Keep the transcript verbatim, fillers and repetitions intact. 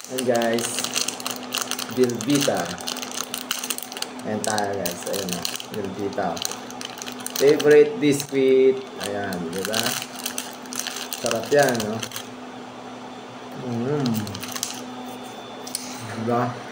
Ayan guys, belvita. Ayan tayo guys, ayan na, belvita. Favorite biscuit. Ayan, diba? Sarap yan, no? Mmm. Diba?